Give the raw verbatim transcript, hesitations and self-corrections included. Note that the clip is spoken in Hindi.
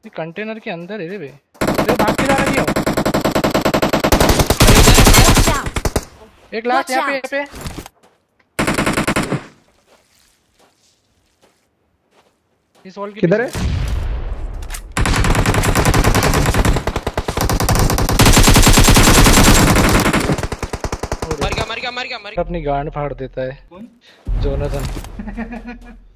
ये कंटेनर के अंदर है रे बे। ये भाग के जा रही हो। एक लास्ट यहाँ पे, यहाँ पे। इस वॉल की किधर है? मर गया मर गया मर गया मर गया। अपनी गांड फाड़ देता है जोनाथन।